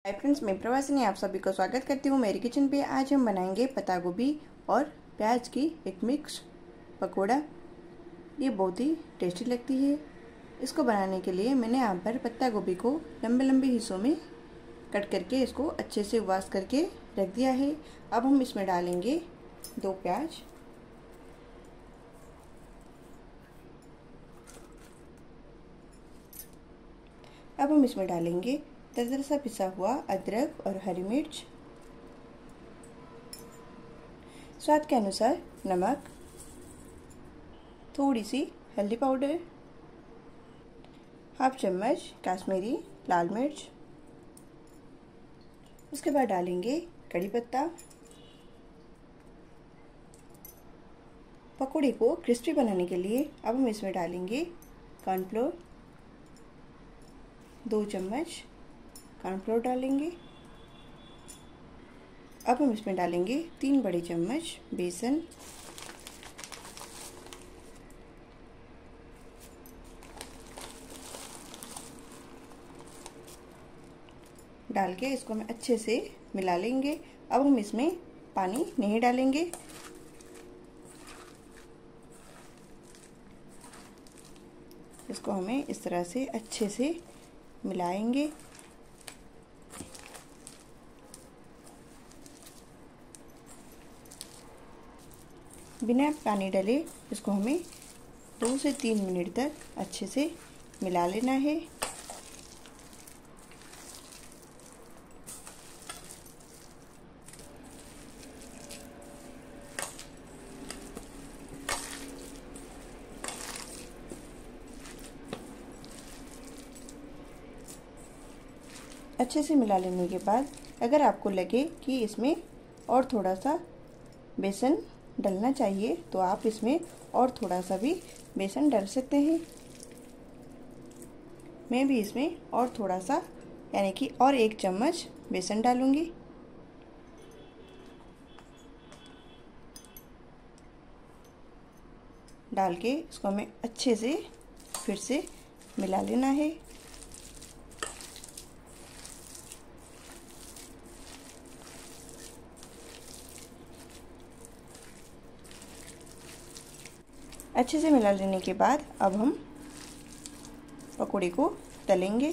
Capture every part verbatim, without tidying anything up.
Hi friends, मैं प्रवासिनी आप सभी को स्वागत करती हूँ मेरी किचन पे। आज हम बनाएंगे पत्ता गोभी और प्याज की एक मिक्स पकोड़ा। ये बहुत ही टेस्टी लगती है। इसको बनाने के लिए मैंने यहाँ पर पत्ता गोभी को लंबे लंबे हिस्सों में कट करके इसको अच्छे से वॉश करके रख दिया है। अब हम इसमें डालेंगे दो प्याज, अब हम इसमें डालेंगे दरदरा सा पिसा हुआ अदरक और हरी मिर्च, स्वाद के अनुसार नमक, थोड़ी सी हल्दी पाउडर, हाफ चम्मच काश्मीरी लाल मिर्च। उसके बाद डालेंगे कड़ी पत्ता। पकौड़े को क्रिस्पी बनाने के लिए अब हम इसमें डालेंगे कॉर्नफ्लोर, दो चम्मच कॉर्नफ्लोर डालेंगे। अब हम इसमें डालेंगे तीन बड़े चम्मच बेसन, डाल के इसको हम अच्छे से मिला लेंगे। अब हम इसमें पानी नहीं डालेंगे। इसको हमें इस तरह से अच्छे से मिलाएंगे। बिना पानी डाले इसको हमें दो से तीन मिनट तक अच्छे से मिला लेना है। अच्छे से मिला लेने के बाद अगर आपको लगे कि इसमें और थोड़ा सा बेसन डलना चाहिए तो आप इसमें और थोड़ा सा भी बेसन डाल सकते हैं। मैं भी इसमें और थोड़ा सा यानी कि और एक चम्मच बेसन डालूंगी। डाल के इसको हमें अच्छे से फिर से मिला लेना है। अच्छे से मिला लेने के बाद अब हम पकौड़े को तलेंगे।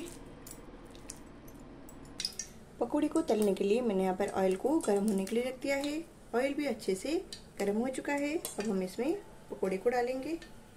पकौड़े को तलने के लिए मैंने यहाँ पर ऑयल को गर्म होने के लिए रख दिया है। ऑयल भी अच्छे से गर्म हो चुका है। अब हम इसमें पकौड़े को डालेंगे।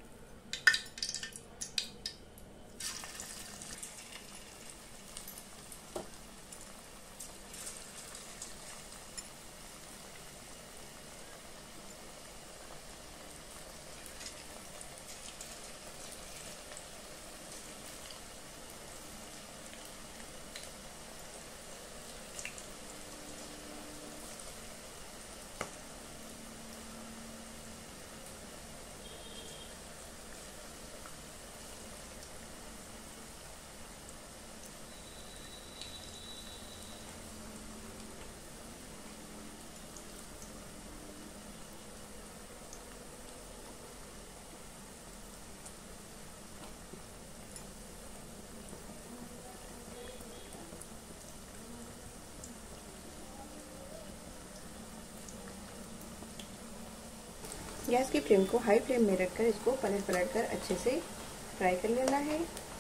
गैस की फ्लेम को हाई फ्लेम में रखकर इसको पलट पलट कर अच्छे से फ्राई कर लेना है।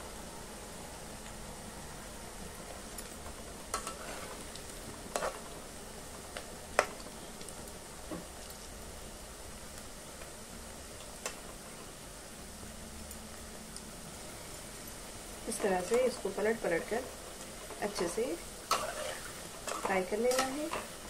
इस तरह से इसको पलट पलट कर अच्छे से फ्राई कर लेना है।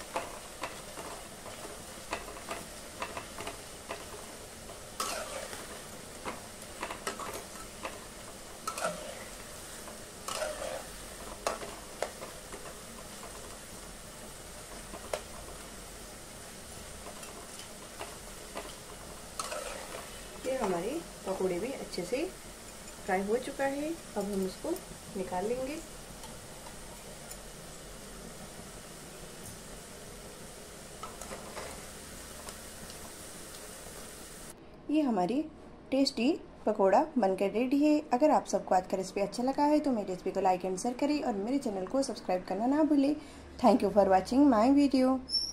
ये हमारे पकौड़े भी अच्छे से फ्राई हो चुका है। अब हम इसको निकाल लेंगे। ये हमारी टेस्टी पकोड़ा बनकर रेडी है। अगर आप सबको आज का रेसिपी अच्छा लगा है तो मेरी रेसिपी को लाइक एंड शेयर करें और मेरे चैनल को सब्सक्राइब करना ना भूलें। Thank you for watching my video.